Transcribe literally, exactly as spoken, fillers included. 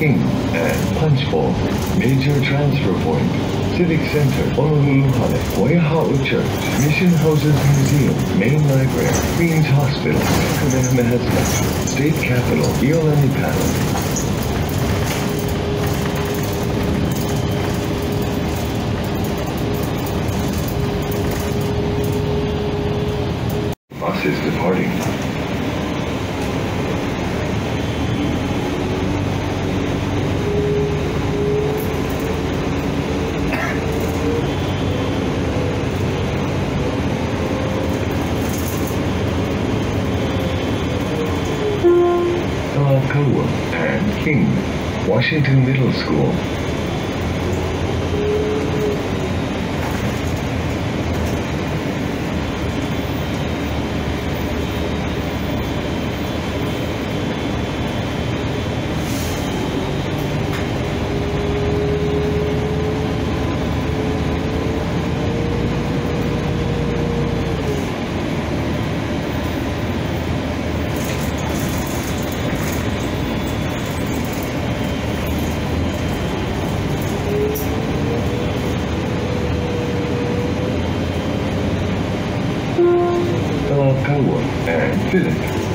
King, and Punch Bowl. Major transfer point. Civic Center, Honolulu Waiha'a Church, Mission Houses Museum, Main Library, Queens Hospital, Kamehameha State Capitol, Iolani Palace. Bus is departing. Kalakaua and King, Washington Middle School. Kalakaua and Philip.